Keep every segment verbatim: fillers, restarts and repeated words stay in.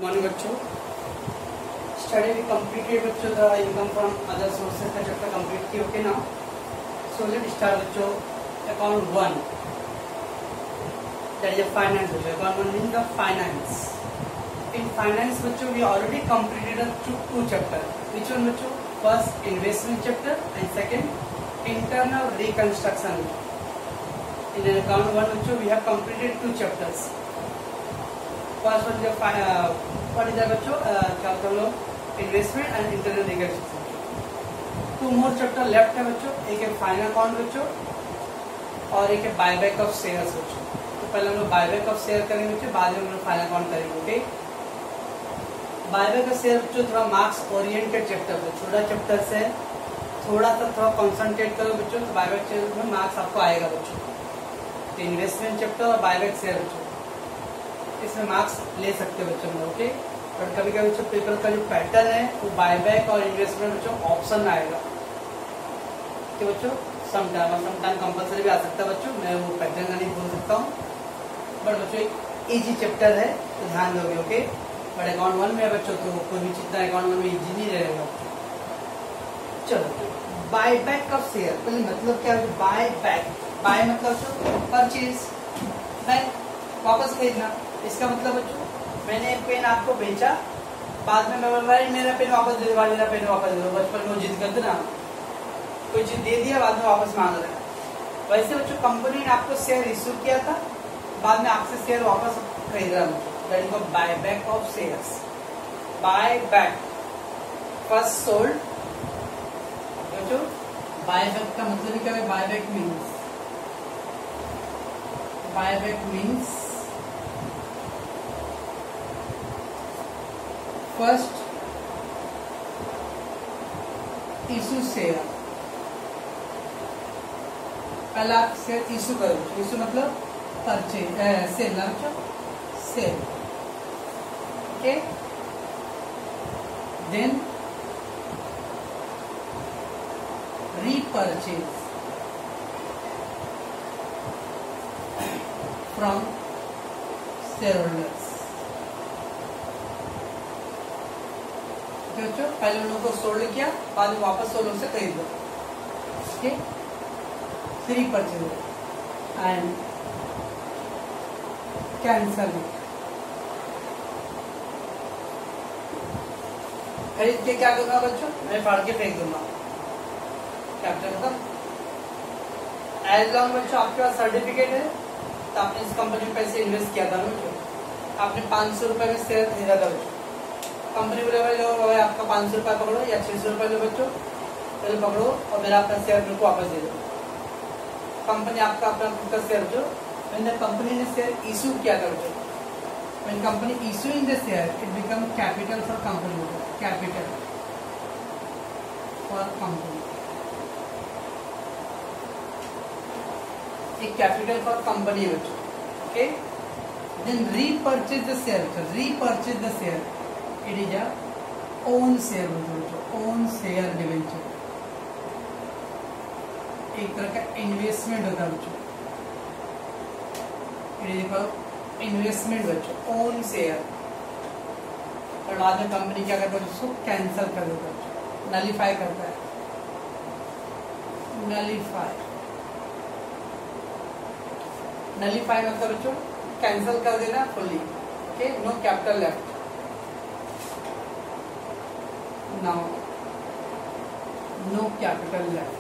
Morning बच्चों, study भी completed बच्चों the income from other sources का चैप्टर कंप्लीट किया ओके ना। सो लेट स्टार्ट बच्चों account one that is finance बच्चों। Account one mean the finance. In finance बच्चों we already completed two chapter. Which one बच्चों? First investment chapter and second internal reconstruction. In account one बच्चों we have completed two chapters. First one जो what is that बच्चों, क्या होता है लोग investment and internal reconstruction. Two more chapter left है बच्चों, एक है फाइनल अकाउंट बच्चों और एक है बायबैक ऑफ शेयर्स बच्चों। तो पहले हम लोग बायबैक ऑफ शेयर करेंगे बच्चों, बाद में हम लोग फाइनल अकाउंट करेंगे। ओके, बायबैक ऑफ शेयर बच्चों थोड़ा मार्क्स ओरिएंटेड चैप्टर है, छोटा चैप्टर से थोड़ा सा थोड़ा कॉन्सेंट्रेट करो बच्चों, तो बायबैक शेयर में मार्क्स आपको आएगा बच्चों। तो इन्वेस्टमेंट चैप्टर और बायबैक शेयर बच्चों इसमें मार्क्स ले सकते हो बच्चों में। ओके, और कभी कभी बच्चों पेपर का जो पैटर्न है वो बायबैक और इन्वेस्टमेंट बच्चों ऑप्शन में आएगा कि बच्चों समटाइम और समटाइम कंपलसरी भी आ सकता है बच्चों। मैं वो पैटर्न का नहीं बोल सकता हूँ, बट बच्चों एक इजी चैप्टर है तो ध्यान दोगे। ओके, बट अकाउंट वन में है बच्चों तो कोई भी चिंता अकाउंट वन में इजी नहीं रहेगा। चलो, बायबैक ऑफ शेयर पहले मतलब क्या है? बाय बैक, बाय मतलब परचेज, बैक वापस खरीदना। इसका मतलब बच्चों मैंने पेन आपको बेचा, बाद में मैं बोल रहा मेरा पेन वापस दे दो, मेरा पेन वापस दे दो। बचपन में जिद करते ना, कोई चीज दे दिया बाद में वापस मांग रहे हैं। वैसे बच्चों कंपनी ने आपको शेयर इश्यू किया था, बाद में आपसे शेयर वापस खरीद रहा बच्चों, that is buy back of shares. Buy back first sold बच्चों। बाय बैक का मतलब क्या है? Buy back means buy back means first issue share. पहला आप शेयर इशू करो, इशू मतलब परचेज, सेल ना बच्चों, sale. Okay, then repurchase from shareholders. बच्चों पहले उन लोगों को सोल्ड किया, बाद में वापस वो लोग से खरीद लो। Okay, free purchase and cancel. खरीद के क्या करूंगा बच्चों? मैं फाड़ के फेंक दूंगा। कैपिटल का एज लॉन्ग बच्चों आपके पास सर्टिफिकेट है तो आपने इस कंपनी में पैसे इन्वेस्ट किया था बच्चों, आपने पाँच सौ रुपए में शेयर खरीदा था बच्चों। कंपनी बोले भाई लो भाई आपका पाँच सौ रुपया पकड़ो या छह सौ रुपये लो बच्चों, पहले पकड़ो और मेरा अपना शेयर मेरे को वापस दे दो। कंपनी आपका अपना खुद का शेयर जो मैंने कंपनी ने शेयर इशू किया था बच्चों, when company issue in the share it become capital for company. Capital for company, एक कैपिटल फॉर कंपनी है बच्चों। Okay, then repurchase the share. Repurchase the share it is a own share बच्चों, own share debenture. एक तरह का investment होता है बच्चों, इट इज इन्वेस्टमेंट बच्चों, ओन शेयर। और बाद में कंपनी क्या करता है? उसको कैंसिल कर देता है, नलीफाई करता है। नलीफाई नलीफाई मतलब बच्चों कैंसिल कर देना fully. Okay, no capital left. Now, no capital left.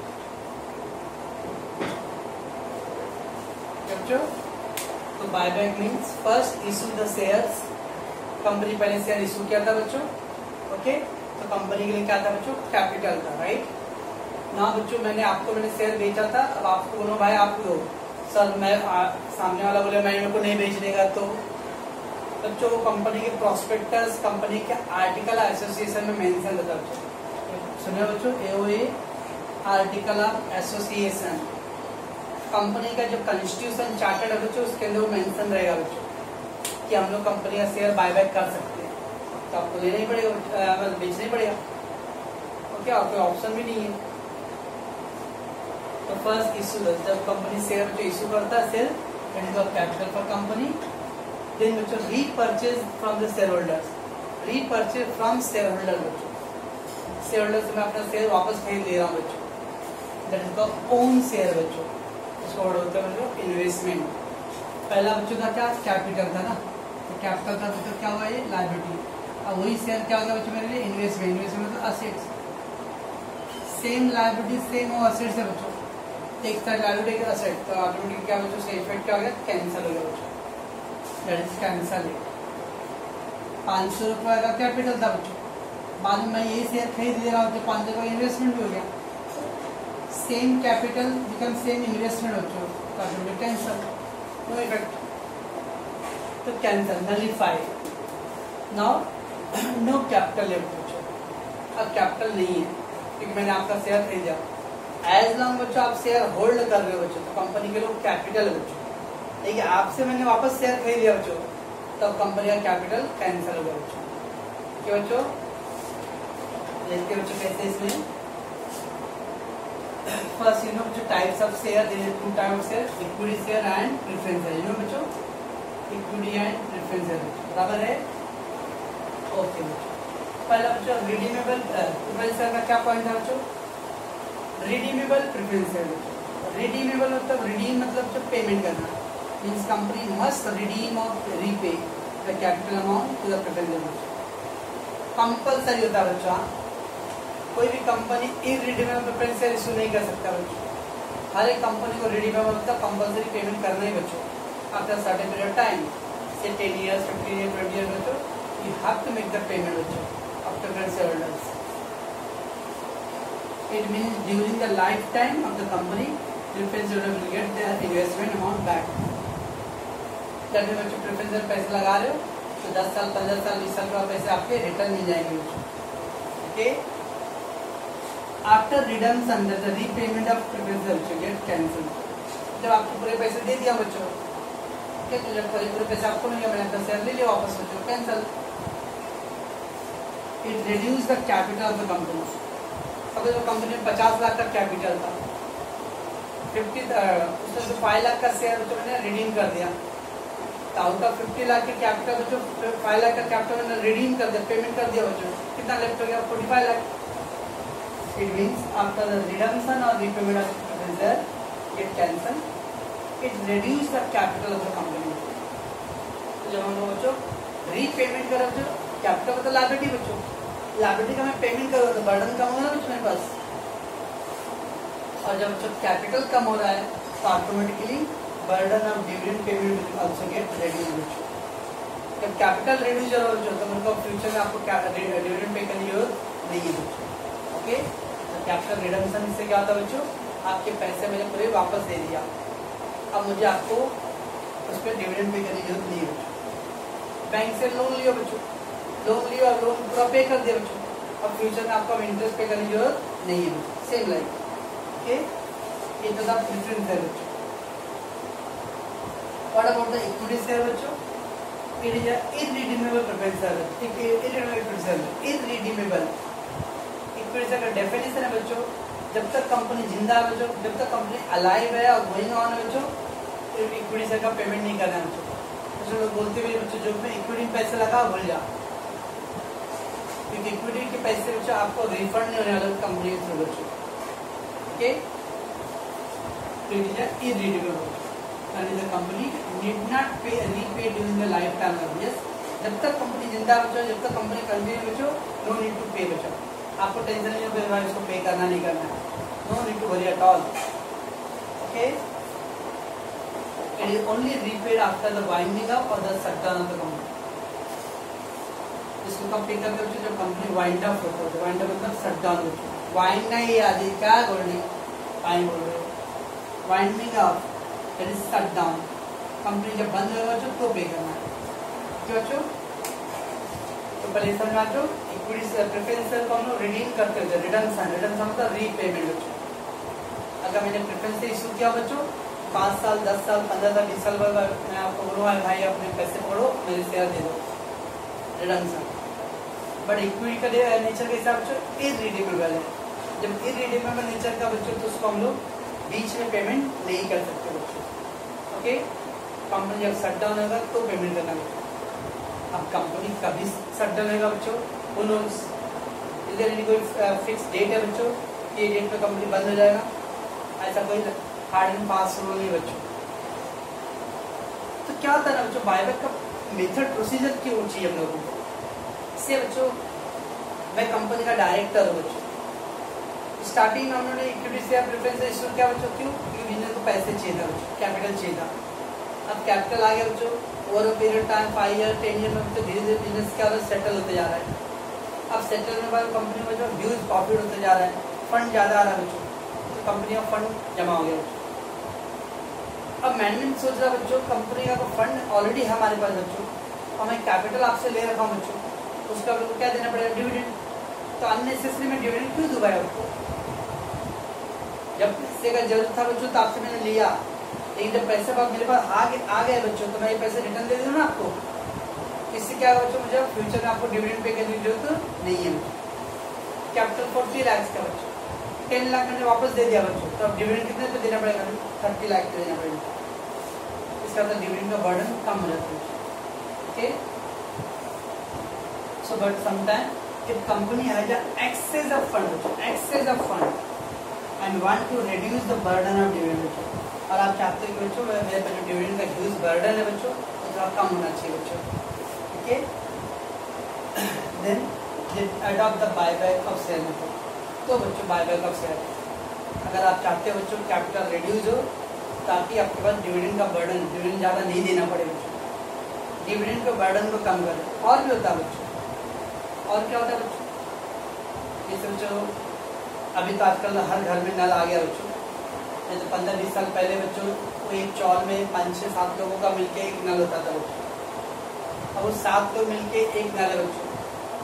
बच्चों तो buyback means first issue the shares. Company पहले शेयर इशू किया था बच्चों। ओके, तो कंपनी के लिए क्या था बच्चों? कैपिटल था, राइट ना बच्चों। मैंने आपको मैंने शेयर बेचा था, अब आपको बोलो भाई आप लो सर, मैं आ, सामने वाला बोले मैं मेरे को नहीं बेच देगा, तो बच्चों कंपनी के प्रोस्पेक्टस, कंपनी के आर्टिकल एसोसिएशन में मेंशन रहता है बच्चों। सुनिए बच्चों, AOA article of association, company का जो कॉन्स्टिट्यूशन चार्टर्ड है बच्चों उसके अंदर वो मेंशन रहेगा बच्चों कि हम लोग कंपनी का शेयर बायबैक कर सकते हैं, तो आपको लेना ही पड़ेगा, बेचना ही पड़ेगा। ओके, और कोई ऑप्शन भी नहीं है। तो फर्स्ट इशू, जब कंपनी शेयर जो इशू करता है share, it is of capital for company. then which was repurchased from the shareholders. Repurchase from share holder बच्चों, शेयर होल्डर से मैं अपना शेयर वापस खरीद ले रहा हूँ बच्चों, that is called own share बच्चों, इसको बोलते हैं बच्चों इन्वेस्टमेंट। पहला बच्चों का क्या कैपिटल था ना, तो कैपिटल था बच्चों क्या हुआ ये लायबिलिटी, अब वही शेयर क्या होगा बच्चों मेरे लिए इन्वेस्टमेंट, इन्वेस्टमेंट मतलब असेट्स, सेम लायबिलिटी सेम और असेट्स है बच्चों, एक साइड लायबिलिटी एक असेट, तो ऑटोमेटिक क्या बच्चों से इफेक्ट क्या हो गया कैंसिल हो गया बच्चों, दैट इज कैंसिल। पाँच सौ रुपये का कैपिटल था बच्चों, बाद में मैं यही शेयर खरीद ले रहा हूँ तो पाँच सौ का इन्वेस्टमेंट भी हो गया, same capital become same investment बच्चों, तो ऑटोमेटिक कैंसिल, नो इफेक्ट, तो cancel nullify. Now no capital left बच्चों, अब कैपिटल नहीं है क्योंकि मैंने आपका शेयर खरीदा, एज लॉन्ग बच्चों आप शेयर होल्ड कर रहे हो बच्चों तो कंपनी के लोग कैपिटल है बच्चों, देखिए आपसे मैंने वापस शेयर खरीद लिया बच्चों तब कंपनी का कैपिटल कैंसिल हो गया बच्चों, क्या बच्चों देखते बच्चों कैसे इसमें फर्स्ट यू नो बच्चों types of share, there are two types of share, equity share and preference share, you know बच्चों इक्विटी एंड प्रेफरेंस शेयर बराबर है, ओके बच्चों। पहला बच्चों रिडीमेबल प्रेफरेंस शेयर का क्या पॉइंट है बच्चों, रिडीमेबल प्रेफरेंस शेयर बच्चों, रिडीमेबल मतलब रिडीम मतलब जो पेमेंट करना, मींस कंपनी मस्ट रिडीम और repay the capital amount to the preference share, compulsory होता है बच्चों, कोई भी company irredeemable preference share issue नहीं कर सकता बच्चों, हर एक कंपनी को रिडीमेबल मतलब कंपलसरी पेमेंट करना ही बच्चों, आफ्टर सर्टेन पीरियड टाइम से ten years fifteen years twenty years बच्चों, you have to make the payment बच्चों after preference share holders, it means during the lifetime of the company preference holder will get their investment amount back, that means बच्चों preference share पैसे लगा रहे हो तो दस साल पंद्रह साल बीस साल के बाद पैसे आपके रिटर्न मिल जाएंगे बच्चों, okay. After redemption the repayment of preference share get cancel, जब आपको पूरे पैसे दे दिया बच्चों, ओके, तो जब पूरे पैसे आपको नहीं मिला तो शेयर ले लिया वापस बच्चों, cancel. It reduce the capital of the company, अब जो कंपनी में पचास लाख का कैपिटल था, फिफ्टी उसमें जो फाइव लाख का शेयर बच्चों मैंने रिडीम कर दिया, तो आउट ऑफ फिफ्टी लाख के कैपिटल बच्चों फाइव लाख का कैपिटल मैंने रिडीम कर दिया, पेमेंट कर दिया बच्चों, कितना लेफ्ट हो गया forty five lakh, it means after the redemption और repayment of preference share get cancel, it reduce the capital of the company, तो जब हम लोग बच्चों रीपेमेंट करें बच्चों, कैपिटल मतलब लायबिलिटी बच्चों, लायबिलिटी का मैं पेमेंट करूँ तो बर्डन कम होगा बच्चों मेरे पास, और जब बच्चों कैपिटल कम हो रहा है तो automatically burden of dividend payment will also get reduced बच्चों, जब कैपिटल रिड्यूस हो बच्चों तो मेरे को फ्यूचर में आपको डिविडेंड पे करने की जरूरत नहीं है बच्चों, ओके। तो कैपिटल रिडम्पशन से क्या होता है बच्चों, आपके पैसे मैंने पूरे वापस दे दिया, अब मुझे आपको उस पर डिविडेंड पे करने की जरूरत नहीं है बच्चों, बैंक से लोन लियो बच्चों, लोन लियो और लोन पूरा पे कर दिया बच्चों, अब फ्यूचर में आपको इंटरेस्ट पे करने की जरूरत नहीं है बच्चों, सेम लाइक, ओके। ये तो था प्रेफरेंस शेयर बच्चों। What about the equity share बच्चों, it is irredeemable preference share, irredeemable share, irredeemable equity share का डेफिनेशन है बच्चों, जब तक कंपनी जिंदा है बच्चों, जब तक कंपनी अलाइव है और गोइंग ऑन है बच्चों, इक्विटी शेयर का पेमेंट नहीं करना है बच्चों, तो लोग बोलते हुए बच्चों जो में इक्विटी में पैसे लगा भूल जा, क्योंकि इक्विटी के पैसे बच्चों आपको रिफंड नहीं होने वाले कंपनी के थ्रू बच्चों, ओके। तो it is irredeemable and the company need not pay repay during the life time of this, जब तक कंपनी जिंदा बच्चों, जब तक कंपनी कंटिन्यू बच्चों, नो नीड टू पे बच्चों, आपको टेंशन नहीं है भाई इसको पे करना नहीं करना है, no need to worry at all, okay. It is only repaid after the winding up और the shutdown of the company, इसको कब पे करते हो जब कंपनी वाइंड अप होता है, वाइंड अप मतलब शटडाउन होता है, वाइंड नहीं आदि क्या बोल रही वाइंड बोल रहे हो, winding up that is shutdown, company जब बंद होगा बच्चों तो पे करना है, क्यों बच्चों। तो पहले समझ में बच्चों इक्विटी प्रेफरेंस शेयर को हम लोग रिडीम करते थे, रिडम्पशन, रिडम्पशन मतलब रीपेमेंट बच्चों, अगर मैंने प्रेफरेंस से इशू किया बच्चों पाँच साल दस साल पंद्रह साल बीस साल बाद मैं आपको बोलूँगा भाई अपने पैसे पकड़ो मेरे शेयर दे दो, रिडम्पशन। बट इक्विटी का नेचर के हिसाब से इररिडीमेबल है, जब इररिडीमेबल नेचर का बच्चों तो उसको हम लोग बीच में पेमेंट नहीं कर सकते बच्चों, ओके। कंपनी जब शट डाउन होगा तो पेमेंट करना बच्चों, अब कंपनी कभी शट डाउन होगा बच्चों, who knows? Is there any कोई फिक्स डेट है बच्चों, ये डेट पे कंपनी बंद हो जाएगा? ऐसा कोई हार्ड एंड फास्ट रूल नहीं बच्चों। तो क्या होता है ना बच्चों, बायबैक का मेथड प्रोसीजर क्यों चाहिए हम लोगों को? इससे बच्चों मैं कंपनी का डायरेक्टर हूँ बच्चों, स्टार्टिंग में उन्होंने इक्विटी शेयर प्रेफरेंस इशू किया बच्चों, क्यों? क्योंकि बिजनेस को पैसे चाहिए था बच्चों, कैपिटल चाहिए था। अब कैपिटल आ गया बच्चों, over a period time five year ten year में बच्चों धीरे धीरे बिजनेस क्या होता है, सेटल होते जा रहा है। अब सेटल होने के बाद कंपनी में जो ह्यूज प्रॉफिट होते जा रहा है, फंड ज़्यादा आ रहा है बच्चों, तो कंपनी का फंड जमा हो गया बच्चों। अब मैनेजमेंट सोच रहा है बच्चों, कंपनी का फंड ऑलरेडी है हमारे पास बच्चों, हमें कैपिटल आपसे ले रखा हूँ बच्चों, उसका आपको क्या देना पड़ेगा, डिविडेंड। तो अननेसेसरी में डिविडेंड क्यों दूंगा आपको? जब पैसे का जरूरत था बच्चों तो आपसे मैंने लिया, लेकिन जब पैसे बाद मेरे पास आ गए आ गए बच्चों, तो मैं ये पैसे रिटर्न दे दूँ ना आपको। इससे क्या होगा बच्चों, मुझे फ्यूचर में आपको डिविडेंड पे करने की जरूरत नहीं है। कैपिटल फोर्टी लाख का बच्चों, टेन लाख मैंने वापस दे दिया बच्चों, तो अब डिविडेंड कितने पे देना पड़ेगा, थर्टी लाख पे देना पड़ेगा। इसका मतलब डिविडेंड का बर्डन कम हो जाता है। Okay, so but sometime if company has excess of fund, excess of fund and want to reduce the burden of dividend बच्चों, और आप चाहते हो कि बच्चों मेरे पे जो डिविडेंड का ह्यूज बर्डन है बच्चों वो थोड़ा कम होना चाहिए बच्चों। Okay, then adopt the buyback of share method. तो बच्चों बायबैक ऑफ शेयर, अगर आप चाहते हो बच्चों कैपिटल रिड्यूस हो ताकि आपके पास डिविडेंड का बर्डन, डिविडेंड ज़्यादा नहीं देना पड़े बच्चों, डिविडेंड के बर्डन को कम करें। और भी होता है बच्चों, और क्या होता है बच्चों, जैसे बच्चों अभी तो आजकल हर घर में नल आ गया बच्चों, नहीं तो पंद्रह बीस साल पहले बच्चों वो एक चौल में पाँच छः सात लोगों का मिलके एक नल होता था बच्चों, अब वो सात लोग मिलके एक नल है बच्चों।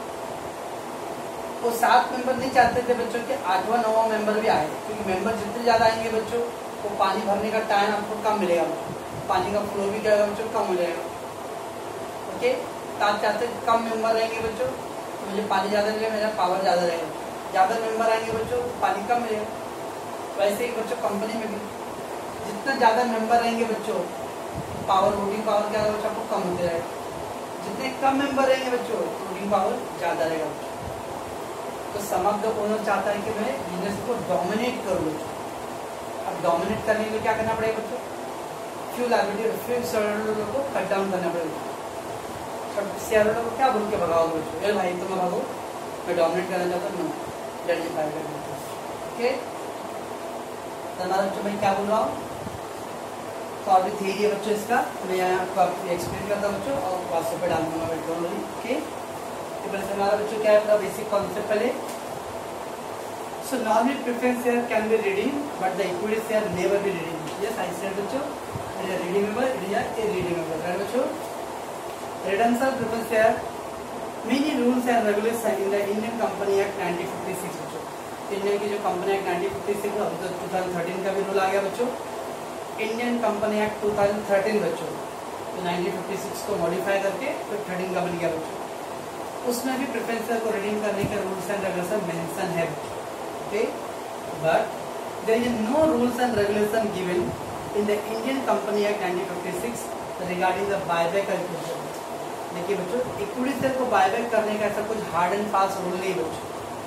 वो सात मेंबर नहीं चाहते थे बच्चों कि आठवां नौवां मेंबर भी आए, क्योंकि मेंबर जितने ज़्यादा आएंगे बच्चों वो पानी भरने का टाइम आपको कम मिलेगा बच्चों, पानी का फ्लो भी क्या होगा बच्चों, कम हो जाएगा। ओके, तो आप चाहते कम मेंबर रहेंगे बच्चों तो मुझे पानी ज़्यादा मिलेगा, मेरा पावर ज़्यादा रहेगा। ज़्यादा मेंबर आएंगे बच्चों पानी कम मिलेगा। वैसे ही बच्चों कंपनी में भी जितना ज़्यादा मेंबर रहेंगे बच्चों पावर, वोटिंग पावर क्या होगा बच्चों आपको कम होते रहेगा। जितने कम मेंबर रहेंगे बच्चों वोटिंग पावर ज़्यादा रहेगा बच्चों। तो सम ऑफ द ओनर चाहता है कि मैं बिजनेस को डोमिनेट करूँ बच्चों। अब डोमिनेट करने के लिए क्या करना पड़ेगा बच्चों, फ्यू लाइबिलिटी फ्यू शेयरहोल्डर को कट डाउन करना पड़ेगा। अब शेयरहोल्डर को क्या बोल के भगाओ बच्चों, अरे भाई तुम भागो, मैं डोमिनेट करना चाहता हूँ, दैट इज बायबैक। ओके, तो हमारा बच्चों मैं क्या बोल रहा हूँ, तो अभी थियरी है बच्चों इसका, मैं यहाँ आपको आपको एक्सप्लेन करता हूँ बच्चों और व्हाट्सएप पे डाल दूंगा मैं डोंट वरी। ओके, तो पहले हमारा बच्चों क्या है पूरा बेसिक कॉन्सेप्ट पहले। So normally preference share can be redeem but the equity share never be redeem. Yes I said बच्चों, redeemable it is irredeemable, right बच्चों। Redemption preference share, many rules and regulation in the Indian company act nineteen fifty six बच्चों। Indian की जो company act nineteen fifty six, अभी तो to thousand thirteen का भी rule आ गया बच्चों। Indian company act two thousand thirteen बच्चों, तो नाइनटीन फिफ्टी सिक्स को मॉडिफाई करके फिर थर्टीन का बन गया बच्चों। उसमें भी प्रेफरेंस शेयर को रिडीम करने के रूल्स एंड रेगुलेशन मेंशन है। Okay, but there is no rules and regulation given in the Indian company act nineteen fifty six regarding the buyback calculation. देखिए बच्चों, इक्विटी शेयर को बायबैक करने का ऐसा कुछ हार्ड एंड फास्ट रूल नहीं बच्चों।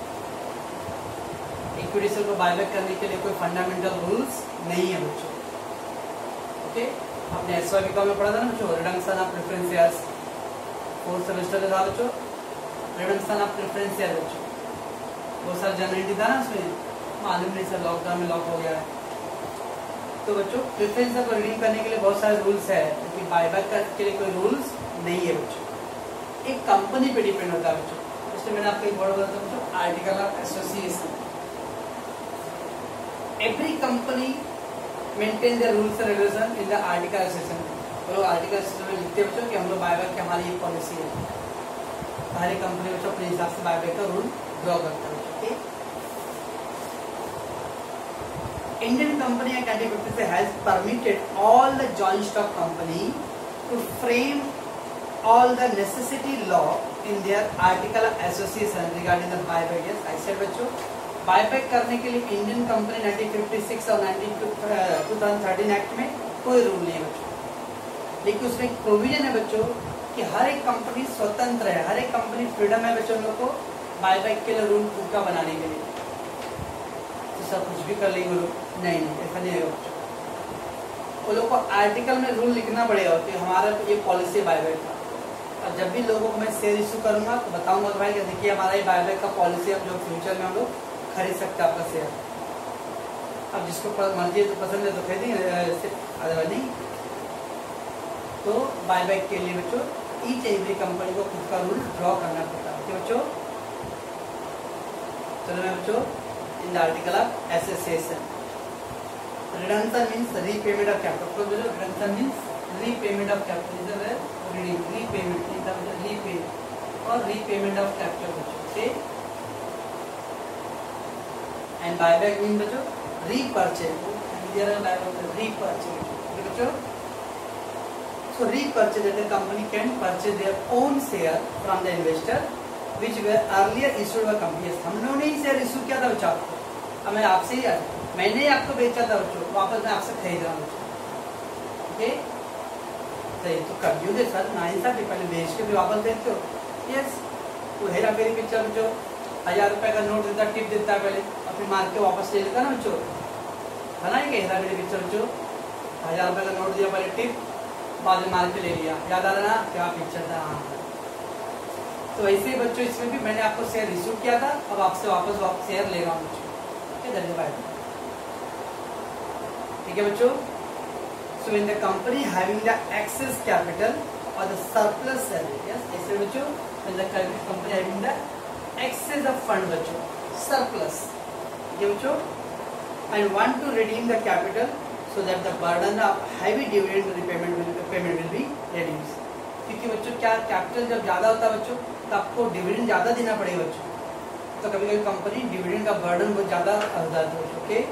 इक्विटी शेयर को बायबैक करने के लिए कोई फंडामेंटल रूल्स नहीं है बच्चों। ओके, आपने एस वाई बी का में पढ़ा था ना बच्चों, redemption of preference shares, fourth semester में था बच्चों, रिडम्पशन ऑफ प्रेफरेंस शेयर बच्चों। वो सर जनरली था ना उसमें, मालूम नहीं सर लॉकडाउन में लॉक हो गया है। तो बच्चों प्रेफरेंस शेयर को रिडीम करने के लिए बहुत सारे रूल्स है, क्योंकि बायबैक के लिए कोई रूल्स नहीं है बच्चों। एक कंपनी पे डिपेंड होता है बच्चों। इसलिए मैंने आपको एक वर्ड बोला था बच्चों, article of association. Every company maintain the rules and regulation in the article association. तो लोग आर्टिकल एसोसिएशन में लिखते बच्चों कि हम लोग बायबैक की हमारी एक पॉलिसी है। हर एक कंपनी बच्चों अपने हिसाब से बायबैक का रूल ड्रॉ करता है। Indian Company Act nineteen fifty-six has permitted all the joint stock company to frame all the necessity law in their article of association regarding the buyback. Yes, I said बच्चों, buyback करने के लिए Indian company nineteen fifty six और nineteen two thousand thirteen act में कोई rule नहीं है बच्चों। लेकिन उसमें एक प्रोविजन है बच्चों कि हर एक कंपनी स्वतंत्र है, हर एक कंपनी फ्रीडम है बच्चों लोग को बायबैक के लिए रूल खुद का बनाने के लिए। तो सब कुछ भी कर लेंगे लोग, नहीं नहीं ऐसा नहीं है बच्चों। वो लोग को आर्टिकल में रूल लिखना पड़ेगा कि हमारा ये पॉलिसी बायबैक का। और जब भी लोगों को मैं शेयर इशू करूंगा तो बताऊंगा तो भाई देखिए हमारा ये बायबैक का पॉलिसी है, जो फ्यूचर में हम लोग खरीद सकते हैं आपका शेयर। अब जिसको मर्जी है तो पसंद है तो खरीदेंगे, अदरवाइज नहीं। तो बायबैक के लिए बच्चों ईच एवरी कंपनी को खुद का रूल ड्रॉ करना पड़ता है बच्चों। चलो मैं बच्चों in the article of association, redemption means repayment of capital. Redemption means repayment of capital, repayment repayment और रीपेमेंट ऑफ कैपिटल बच्चों। एंड बायबैक मीन बच्चों रीपर्चेज, रीपर्चेज बच्चों। So repurchase that the company can purchase their own share from the investor which were earlier issued by companies। हम लोगों ने ही share issue किया था बच्चों आपको, अब मैं आपसे ही मैंने ही आपको बेचा था बच्चों, वापस मैं आपसे खरीद रहा हूँ बच्चों। ओके सही, तो कर दे सर ना इंसाफी, पहले बेच के भी वापस देते हो। यस, वो हेरा फेरी पिक्चर बच्चों, हजार रुपए का नोट देता, टिप देता है पहले और फिर मार के वापस ले लेता ना बच्चों, है ना। ये हेरा फेरी पिक्चर बच्चों, हजार रुपए का नोट दिया पहले टिप, बाद में मार के ले लिया, याद आ रहा ना क्या पिक्चर था। हाँ, तो ऐसे ही बच्चों इसमें भी मैंने आपको शेयर इशू किया था, अब आपसे वापस वापस शेयर ले रहा हूँ बच्चों। धन्यवाद, ठीक है बच्चों। So in the company having the excess capital और द सरप्लस सैलरी, यस ऐसे बच्चों in the company having the excess of fund बच्चों, सरप्लस, ये बच्चों, and want to redeem the capital so that the burden of heavy dividend repayment will payment will be reduced। क्योंकि बच्चों क्या capital जब ज्यादा होता है बच्चों तो आपको डिविडेंड ज्यादा देना पड़ेगा बच्चों, तो कभी कभी कंपनी डिविडेंड का बर्डन बहुत ज्यादा हो जाता है बच्चों। Okay,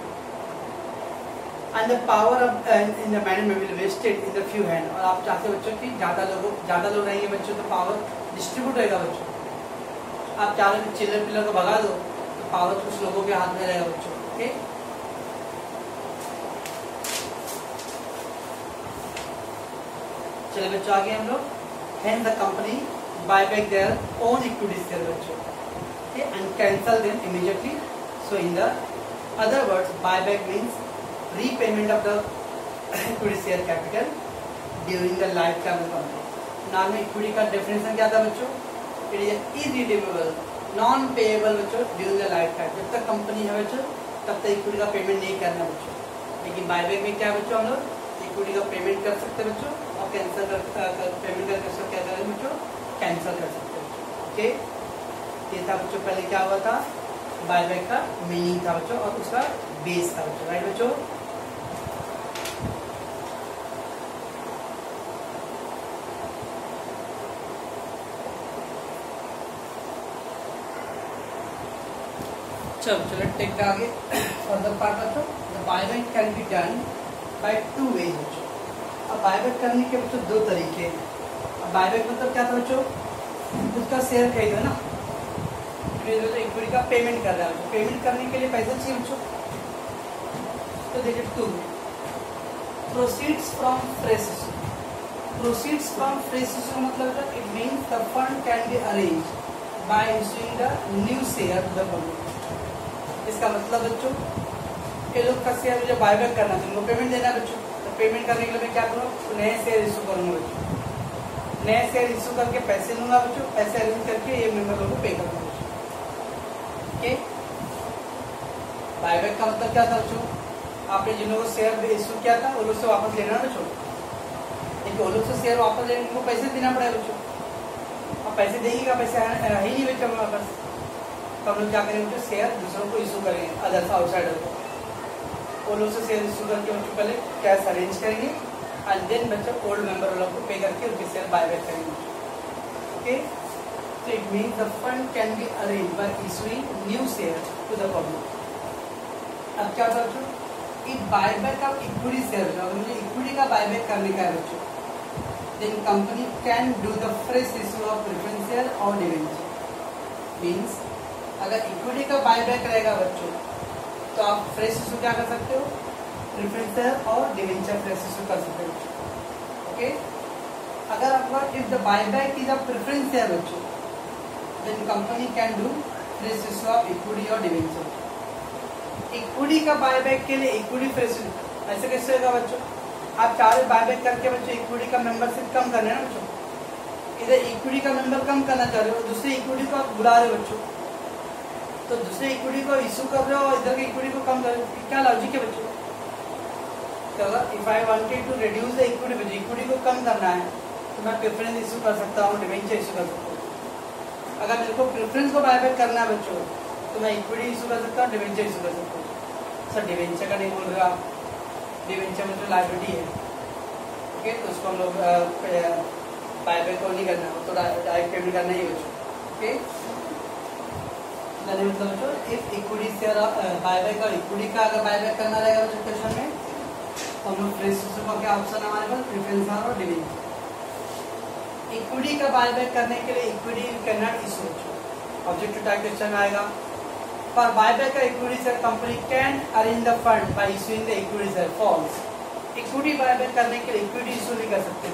and the power of in the management will vested in the few hand. और आप चाहते हो बच्चों कि ज्यादा लोगों ज्यादा लोग रहेंगे बच्चों तो पावर डिस्ट्रीब्यूट रहेगा बच्चों। आप चाह रहे चिल्लर पिल्लर को भगा दो तो पावर कुछ लोगों के हाथ में रहेगा बच्चों। ओके, चलिए बच्चों आगे हम लोग, hand the company buy back their own equity share बच्चों, okay, and cancel them immediately. So in the other words buy back means repayment of the equity share capital during the life time of company. नाम में equity का definition क्या था बच्चों? It is irredeemable, non payable बच्चों during the life time. जब तक company है बच्चों तब तक इक्विटी का पेमेंट नहीं करना बच्चों। लेकिन बाय बैक में क्या है बच्चों, हम लोग इक्विटी का पेमेंट कर सकते हैं बच्चों और कैंसिल कर, कर पेमेंट कर सकते क्या करें बच्चों, कैंसिल कर सकते हैं बच्चों। ओके, ये था बच्चों पहले क्या हुआ था, बायबैक का मीनिंग था बच्चों और उसका बेस था बच्चों, राइट बच्चों। चलो चलो टेक आगे फर्दर पार्ट बच्चों। The buyback can be done by two ways बच्चों। अब बायबैक करने के बच्चों दो तरीके हैं। अब बायबैक मतलब क्या था बच्चों, उसका शेयर खरीदो ना, इक्विटी का पेमेंट कर रहा है। पेमेंट करने के लिए पैसा चाहिए बच्चों, तो देखिए two proceeds from fresh issue. Proceeds from fresh issue मतलब it means the fund can be arrange by issuing the new share to the public. इसका मतलब बच्चों ये लोग का शेयर मुझे बायबैक करना है, उनको पेमेंट देना है बच्चों। तो पेमेंट करने के लिए मैं क्या करूँगा, नए शेयर इशू करूँगा बच्चों। नए शेयर इशू करके पैसे लूंगा बच्चों, पैसे अरेंज करके ये मेंबर लोगों को पे करूँगा बच्चों। ओके, बायबैक का मतलब क्या था बच्चों, आपने जिन लोगों को शेयर इशू किया था वो लोग से वापस लेना है बच्चों। लेकिन वो लोग से शेयर वापस लेने को पैसे देना पड़ेगा बच्चों। अब पैसे देंगे का पैसे ही नहीं बच्चों वापस, तो हम लोग क्या करेंगे बच्चों, शेयर दूसरों को इशू करेंगे, अदर्स आउटसाइडर को। वो लोग से शेयर इशू करके बच्चों पहले कैश अरेंज करेंगे एंड देन बच्चों ओल्ड मेंबर लोग को पे करके उनके शेयर बायबैक करेंगे। Okay, so it means the fund can be arranged by issuing new shares to the public। अब क्या होता है बच्चों, if buyback of equity shares, अगर मुझे इक्विटी का बायबैक करने का है बच्चों, then company can do the fresh issue of preference share or debenture। means अगर इक्विटी का बायबैक रहेगा बच्चों तो आप फ्रेश इशू क्या कर सकते हो, प्रेफरेंस शेयर और डिवेंचर फ्रेश इशू कर सकते हो। ओके, अगर आपका if the buyback is a preference share बच्चों, then company can do fresh issue of equity और डिवेंचर। इक्विटी का बायबैक के लिए इक्विटी फ्रेश ऐसे कैसे होगा बच्चों? आप चाह रहे बायबैक करके बच्चों इक्विटी का मेंबरशिप कम करना है ना बच्चों, इधर इक्विटी का मेंबर कम करना चाह रहे हो, दूसरे इक्विटी को आप बुला रहे हो बच्चों, तो दूसरे इक्विटी को इशू कर रहे हो और इधर के इक्विटी को कम कर रहे हो, क्या लॉजिक है बच्चों? तो अगर if I wanted to reduce the equity बच्चों, इक्विटी को कम करना है तो मैं प्रेफरेंस इशू कर सकता हूँ, डिवेंचर इशू कर सकता हूँ। अगर मेरे को प्रेफरेंस को बायबैक करना है बच्चों तो मैं इक्विटी इशू कर सकता हूँ, डिवेंचर इशू कर सकता हूँ। सर डिवेंचर का नहीं बोल रहे आप, डिवेंचर में जो लायबिलिटी है, ओके, तो उसको हम लोग बायबैक को नहीं करना, तो डायरेक्ट पेमेंट करना ही बच्चों, ओके। मतलब बच्चों इफ इक्विटी शेयर बायबैक और इक्विटी का अगर बायबैक करना रहेगा बच्चों क्वेश्चन में, तो हम लोग फ्रेश इशू का क्या ऑप्शन हमारे पास, प्रेफरेंस और डिवेंचर। इक्विटी का बायबैक करने के लिए equity can not issue objective type question में आएगा। फॉर बायबैक का equity share company can arrange the fund by issuing the equity share, false. Equity buyback करने के लिए इक्विटी इशू नहीं कर सकते।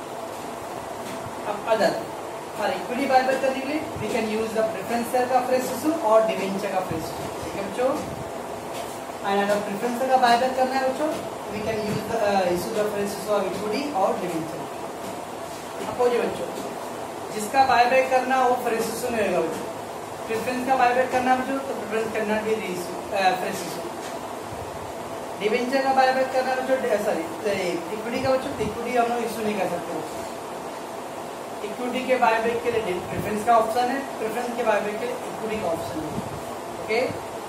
अब अदर फॉर इक्विटी बायबैक करने के लिए we can use the preference share का फ्रेश इशू और डिवेंचर का फ्रेश इशू, ठीक है बच्चों। एंड अगर प्रेफरेंस शेयर का बायबैक करना है बच्चों, we can use the issue the fresh issue of equity और डिवेंचर। अपोजिट बच्चों, जिसका बायबैक करना वो फ्रेश इशू में रहेगा बच्चों, प्रेफरेंस का बायबैक करना बच्चों तो प्रेफरेंस करना भी फ्रेश इशू। डिवेंचर का बायबैक करना बच्चों, सॉरी इक्विटी का बच्चों, इक्विटी हम लोग इशू नहीं कर सकते। इक्विटी के बायबैक के लिए प्रेफरेंस का ऑप्शन है, प्रेफरेंस के बायबैक के लिए इक्विटी का ऑप्शन है, ओके।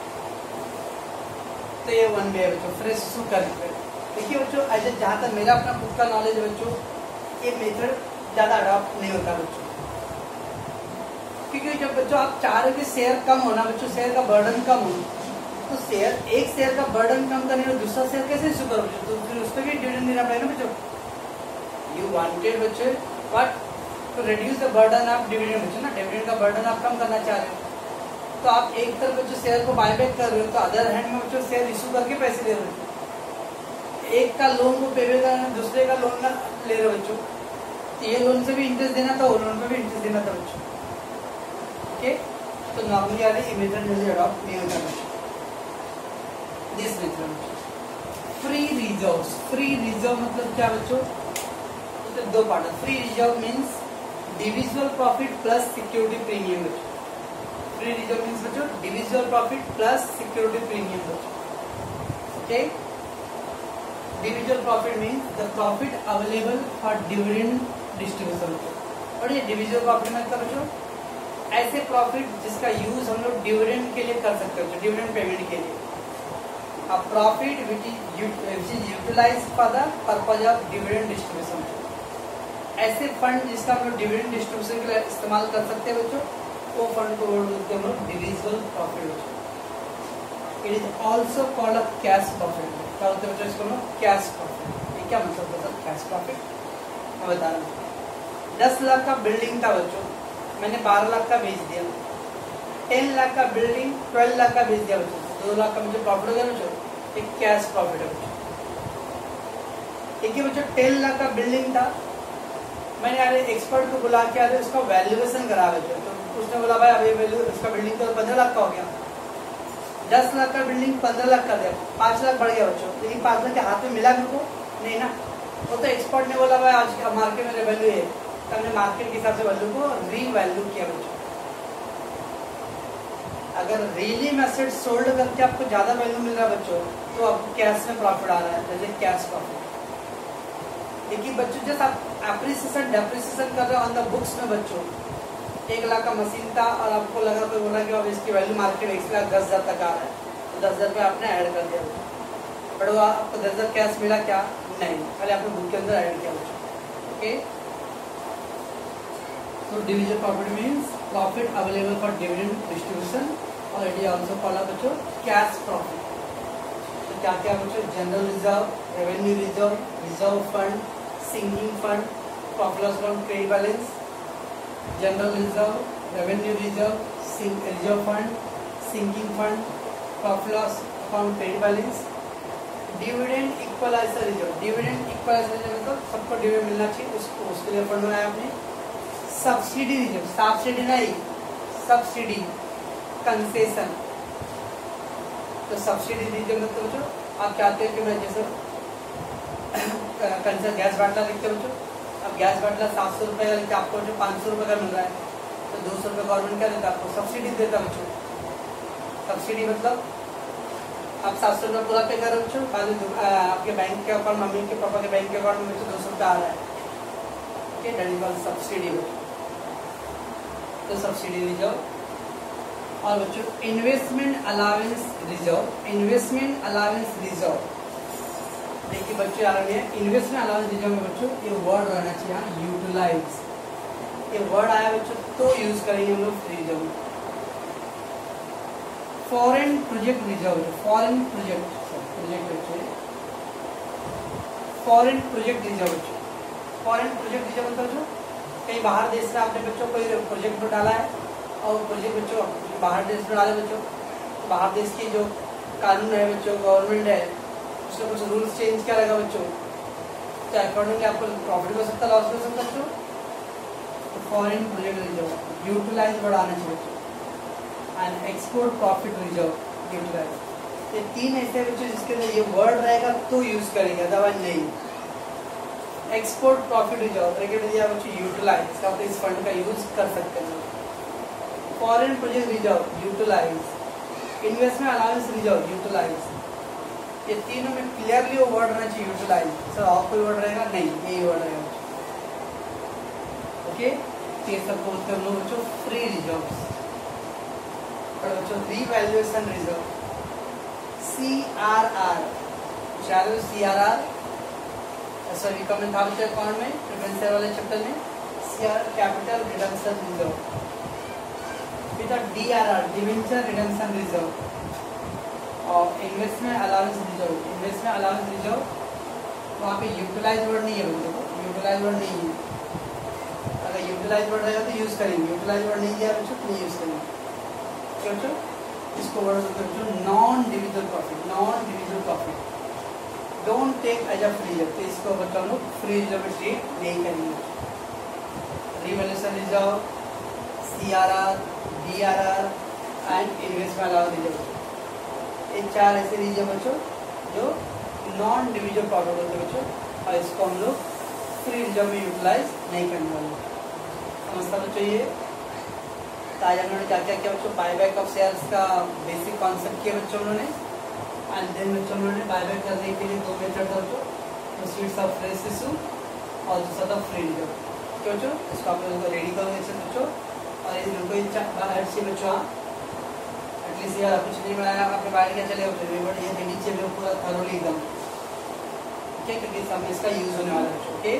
तो ये वन वे है बच्चों फ्रेश इशू करके। देखिए बच्चों, ऐसे जहाँ तक मेरा अपना खुद का नॉलेज है बच्चों, ये मेथड ज्यादा अडॉप्ट नहीं होता बच्चों, क्योंकि जब बच्चों आप चाह रहे हो कि शेयर कम होना बच्चों, शेयर का बर्डन कम हो, तो शेयर एक शेयर का बर्डन कम करने में दूसरा शेयर कैसे इशू करो बच्चों, तो फिर उस पर भी डिविडेंड देना पड़ेगा बच्चों। यू वांटेड बच्चों but to reduce the burden of dividend बच्चों ना, डिविडेंड का बर्डन आप कम करना चाह रहे हो, तो आप एक तरफ बच्चों शेयर को बायबैक कर रहे हो, तो अदर हैंड में बच्चों शेयर इशू करके पैसे ले रहे हो। एक का लोन को पे करना, दूसरे का लोन ना ले रहे हो बच्चों, तो ये लोन से भी इंटरेस्ट देना था, वो लोन पे भी इंटरेस्ट देना था बच्चों, ओके। तो नॉर्मली आ रही मेथड जल्दी अडॉप्ट नहीं होता बच्चों। This method free reserve, free reserve मतलब क्या बच्चों, तो दो पार्ट है। Free reserve means divisible profit plus security premium बच्चों। फ्री रिजर्व मीन्स बच्चों divisible profit plus security premium बच्चों, okay. Divisible profit means the profit available for dividend distribution, और ये डिविजिबल प्रॉफिट मतलब बच्चों ऐसे प्रॉफिट जिसका यूज हम लोग डिविडेंड के लिए कर सकते हैं, डिविडेंड पेमेंट के लिए। A profit which is which is utilized for the purpose of dividend distribution, ऐसे फंड जिसका हम लोग डिविडेंड डिस्ट्रीब्यूशन के लिए इस्तेमाल कर सकते हैं बच्चों, वो फंड को बोलते हैं हम लोग डिविजिबल प्रॉफिट बच्चों। It is also called a cash profit. क्या बोलते हैं बच्चों इसको लोग, कैश प्रॉफिट। ये क्या मतलब होता है कैश प्रॉफिट, मैं बता रहा हूँ। दस लाख का बिल्डिंग था बच्चों, मैंने बारह लाख का बेच दिया। टेन लाख का बिल्डिंग ट्वेल्व लाख का बेच दिया बच्चों, दो लाख का मुझे प्रॉफिट हो गया बच्चों, एक कैश प्रॉफिट है बच्चों। एक ही बच्चों टेन लाख का बिल्डिंग था, मैंने यार एक्सपर्ट को बुला के यार उसका वैल्यूएशन करा बच्चों, तो उसने बोला भाई अभी वैल्यू उसका बिल्डिंग तो पंद्रह लाख का हो गया। दस लाख का बिल्डिंग पंद्रह लाख कर दिया, पाँच लाख बढ़ गया बच्चों, लेकिन पाँच लाख के हाथ में मिला मेरे को नहीं ना। वो तो एक्सपर्ट ने बोला भाई आज मार्केट में वैल्यू है, तो हमने मार्केट के हिसाब से वैल्यू को री वैल्यू किया बच्चों। अगर रियली में एसेट सोल्ड करके आपको ज्यादा वैल्यू मिल रहा है बच्चों, तो आपको कैश में प्रॉफिट आ रहा है, जैसे कैश प्रॉफिट। देखिए बच्चों जैसे आप एप्रिसिएशन डेप्रिसिएशन कर रहे हो ऑन द बुक्स में बच्चों, एक लाख का मशीन था और आपको लगा तो बोला कि अब इसकी वैल्यू मार्केट में एक लाख दस हजार तक आ रहा है, तो दस हजार रुपये आपने ऐड कर दिया बच्चों, बट वो आपको दस हजार कैश मिला क्या, नहीं, पहले आपने बुक के अंदर ऐड किया बच्चों, okay. So division profit means profit available for dividend distribution, और it is also called बच्चों cash profit। तो क्या क्या बच्चों, general reserve, revenue reserve, reserve fund, sinking fund, profit loss account, credit balance, general reserve, revenue reserve, reserve fund, sinking fund, profit loss account, credit balance, dividend equalizer reserve, dividend equalizer reserve मतलब सबको dividend मिलना चाहिए, उसको उसके लिए fund बनाया आपने। Subsidy reserve, subsidy नहीं सब्सिडी कंसेशन, तो सब्सिडी रिजर्व मतलब बच्चों आप चाहते हैं कि मैं जैसे कंसर गैस बाटला लिखते बच्चों, अब गैस बाटला सात सौ रुपये का लिखते आपको जो पाँच सौ रुपये का मिल रहा है, तो दो सौ रुपये गवर्नमेंट क्या देता है आपको, सब्सिडी देता बच्चों। सब्सिडी मतलब आप सात सौ रुपये पूरा पे कर रहे बच्चों, बाद आपके बैंक के अकाउंट, मम्मी के पापा के बैंक के अकाउंट में बच्चों दो सौ रुपये आ रहा है, ठीक है, दैट इज कॉल्ड सब्सिडी बच्चों, तो सब्सिडी रिजर्व। और बच्चों investment allowance reserve, investment allowance reserve, देखिए बच्चों आ रहे हैं इन्वेस्टमेंट अलाउंस रिजर्व में बच्चों ये वर्ड रहना चाहिए यूटिलाइज, ये वर्ड आया बच्चों तो यूज करेंगे हम लोग रिजर्व में। Foreign project reserve, foreign project project बच्चों फॉरेन प्रोजेक्ट रिजर्व बच्चों, फॉरेन प्रोजेक्ट रिजर्व मतलब बच्चों कहीं बाहर देश से आपने बच्चों कोई प्रोजेक्ट में डाला है और प्रोजेक्ट बच्चों बाहर देश में डाले बच्चों, तो बाहर देश की जो कानून है बच्चों, गवर्नमेंट है, उसमें कुछ रूल्स चेंज क्या रहेगा बच्चों, तो अकॉर्डिंगली आपको प्रॉफिट हो सकता है, लॉस हो सकता है बच्चों, तो फॉरेन प्रोजेक्ट रिजर्व यूटिलाइज बढ़ाना चाहिए बच्चों, and export profit reserve utilise, ये तीन ऐसे बच्चों जिसके अंदर ये वर्ड रहेगा तो यूज करेंगे, अदरवाइज नहीं। एक्सपोर्ट प्रॉफिट रिजर्व दिया बच्चों यूटिलाइज, आप इस फंड का यूज कर सकते हैं। Foreign project reserve utilise, investment allowance reserve utilise, ये तीनों में क्लियरली वो वर्ड रहना चाहिए यूटिलाइज। सर और कोई वर्ड रहेगा नहीं, यही वर्ड रहेगा ओके। ये सब बोलते हैं हम लोग बच्चों फ्री रिजर्व्स, और बच्चों revaluation reserve C R R, शायद C R R sorry comment था बच्चों अकाउंट में प्रिफरेंस वाले चैप्टर में, C R capital redemption reserve, फिर D R R debenture redemption reserve, और investment allowance reserve, investment allowance reserve वहाँ पे यूटिलाइज वर्ड नहीं है बच्चों, यूटिलाइज वर्ड नहीं है, अगर यूटिलाइज वर्ड रहेगा तो यूज करेंगे, यूटिलाइज वर्ड नहीं दिया बच्चों नहीं यूज करेंगे, क्या बच्चों इसको वर्ड बोलते हैं बच्चों non divisible profit, non divisible profit, don't take as a free reserve, तो इसको बच्चों हम लोग फ्री रिजर्व में ट्रीट नहीं करेंगे। Revaluation reserve, C R R, D R R and investment allowance reserve, ये चार ऐसे रिजर्व बच्चों जो नॉन डिविजिबल प्रॉफिट होते हैं बच्चों, और इसको हम लोग फ्री रिजर्व में यूटिलाइज नहीं करने वाले। समझता बच्चों ये ताजा उन्होंने क्या क्या किया बच्चों, बायबैक ऑफ शेयर्स का बेसिक कॉन्सेप्ट किया बच्चों उन्होंने, एंड देन बच्चों उन्होंने बायबैक करने के लिए दो मेथड था बच्चों, प्रोसीड्स ऑफ फ्रेश इशू और दूसरा था फ्री रिजर्व, क्यों बच्चों इसको आप लोगों को रेडी करोगे बच्चों, और इन लोगों को बच्चों एटलीस्ट यार कुछ नहीं बनाया आपके बाहर क्या चलेगा बट ये नीचे में पूरा थरोली एकदम ठीक है, क्योंकि सब इसका यूज होने वाला है ओके।